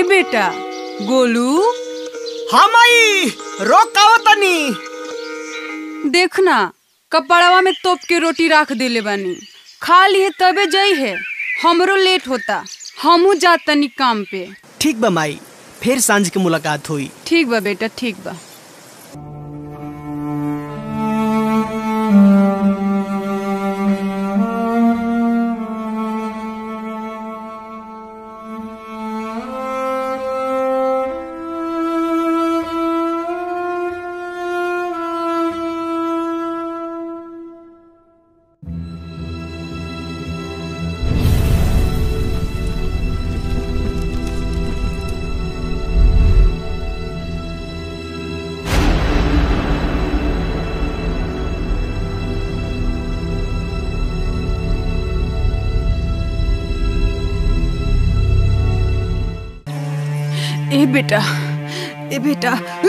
बेटा गोलू। हाँ माई रोकाओ तनी। देखना कपड़वा में तोप के रोटी रख देले बानी, खा लिए तबे जई है। हमरो लेट होता, हमहू जा तनी काम पे। ठीक बा माई, फिर सांझ के मुलाकात हुई। ठीक बा बेटा, ठीक बा। ए बेटा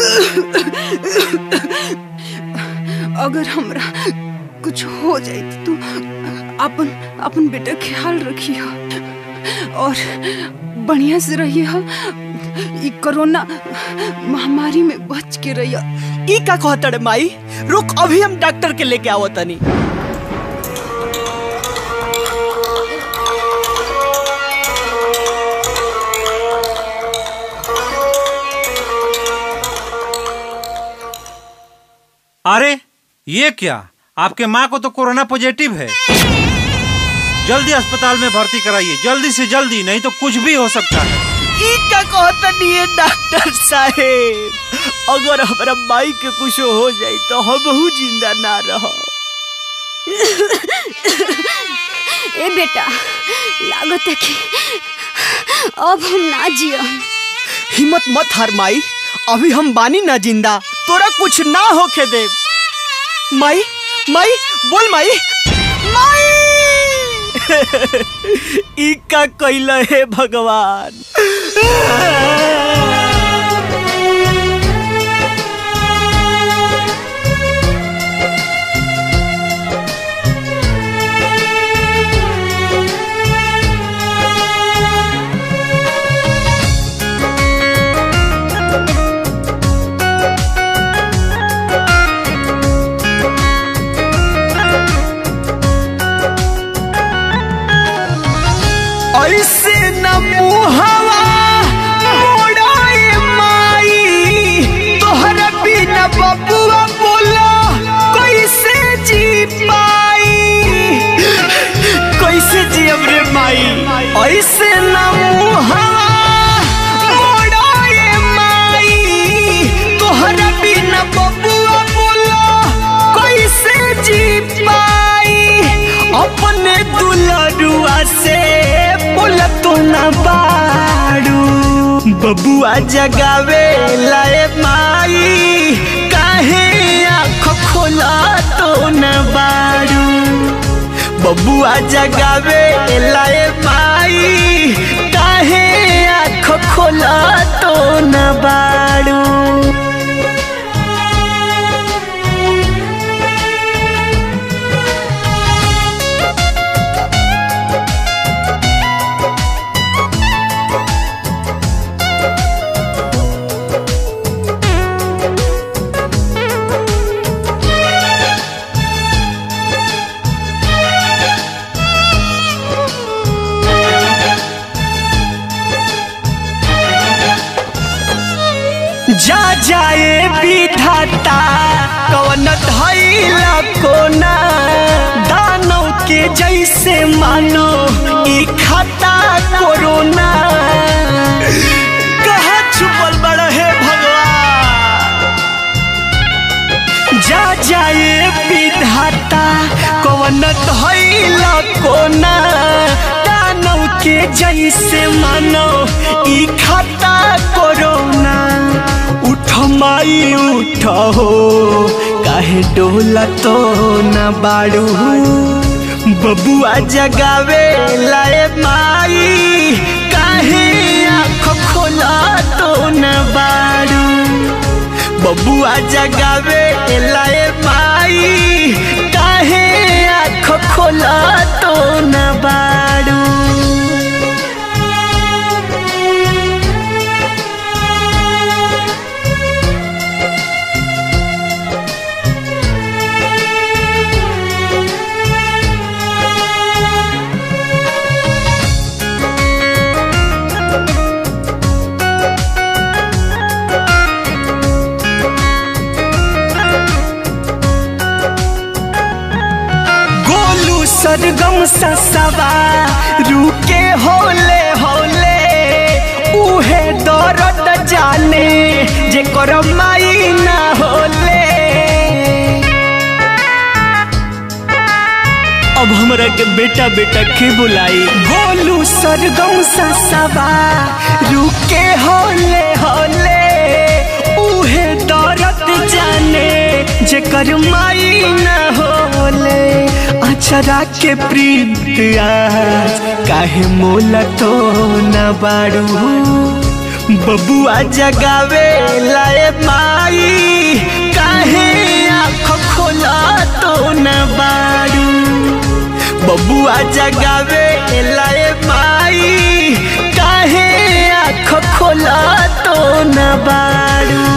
अगर हमरा कुछ हो जाए तो तू अपन बेटा ख्याल रखिए और बढ़िया से रहिए। कोरोना महामारी में बच के रहिए। ई का कहता रे माई, रुक अभी हम डॉक्टर के लेके आओ तनी। अरे ये क्या, आपके माँ को तो कोरोना पॉजिटिव है। जल्दी अस्पताल में भर्ती कराइए, जल्दी से जल्दी, नहीं तो कुछ भी हो सकता है। क्या कहता नहीं है डॉक्टर साहेब, अगर हमारा माई के कुछ हो जाए तो हम जिंदा ना रहो। ए बेटा लागत है कि अब हम ना जिया। हिम्मत मत हार माई, अभी हम बानी ना जिंदा, तोरा कुछ ना होके दे। माई माई बोल माई माई। ई का कइला है भगवान। ऐसे न मुहवा मोड़ाए माई, तोहरा बिना बबुआ बोला कैसे जी पाई, कैसे जियब रे माई। ऐसे न मुहवा मोड़ाए माई, तोहरा बिना बबुआ बोला कैसे जी पाई। अपने दुलरुआ से तो न बाड़ू, बबुआ जगावे लाए माई, काहे आँख खोला तो न बाड़ू। बबुआ जगावे लाए माई, काहे आँख खोला तो न बाड़ू। जा जाए विधाता कवन धैला कोना, दानव के जैसे मानो ई खाता कोरोना। कहाँ छुपल बड़ा है भगवान। जा जाए विधाता कवन धैला कोना, दानव के जैसे मानो ई खाता कोरोना। उठ माई उठ हो, काहे डोला तो न बाड़ू। बबुआ जगावे लाए माई, काहे आँख खोला तो न बाड़ू। बबुआ जगावे लाए माई, काहे आँख खोला तो न बाड़ू। सरगम ससवा रुके होले होले उहे दर्द जाने जे करमाई ना होले। अब हमरा के बेटा बेटा के बुलाई। गोलू सरगम ससवा रुके होले होले उहे दर्द जाने जे करमाई ना होले। अचरा के प्रीत आज काहे मोला तो न बाड़ू बबुआ जगावे लाए माई काहे आँख खोला तो न बाड़ू बबुआ जगावे लाए माई काहे आँख खोला तो न बाड़ू।